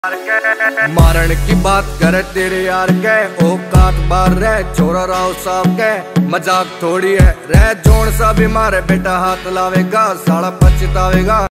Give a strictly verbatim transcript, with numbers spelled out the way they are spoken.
मारण की बात करे तेरे यार के औकात बार रहे छोरा राव साहब के मजाक थोड़ी है रह जोन सा भी मारे बेटा हाथ लावेगा साला पछतावेगा।